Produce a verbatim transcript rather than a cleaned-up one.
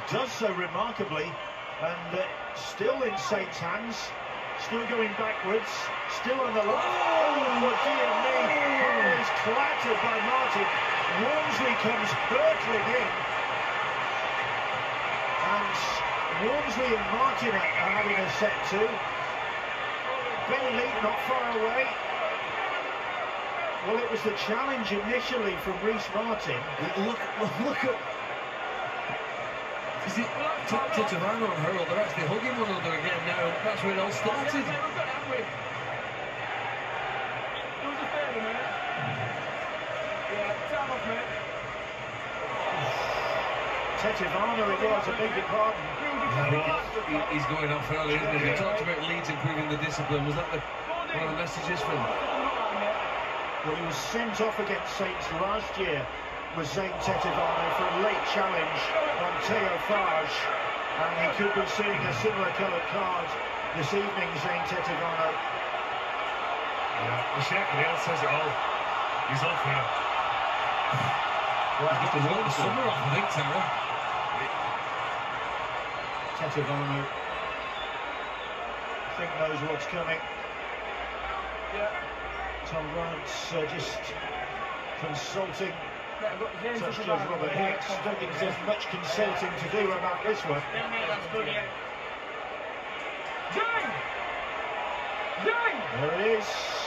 does so remarkably, and uh, still in Saints' hands, still going backwards, still on the line. Oh, dear me! Oh, he's clattered by Martin. Walmsley comes hurtling in, and Walmsley and Martin are having a set too. Ben Lee not far away. Well, it was the challenge initially from Reece Martin. Look, look at... Is it Tetevano and Hurl? They're actually hugging one another again now. That's where it all started. Tetevano, it was, I beg your pardon. He, he's going off early, isn't he? We talked about Leeds improving the discipline. Was that the, one of the messages from him? Well, he was sent off against Saints last year, was Zane Tetevano, for a late challenge on Theo Farge, and he could be seeing a similar coloured card this evening, Zane Tetevano. Yeah, the shaking heel says it all. He's off now. Well, he's got the whole summer off, I think, Tara. Tetevano, I think knows what's coming. Yeah. Tom Grant's uh, just consulting. Such Judge Robert Hicks. Don't think there's much consulting to do about this one. There it is.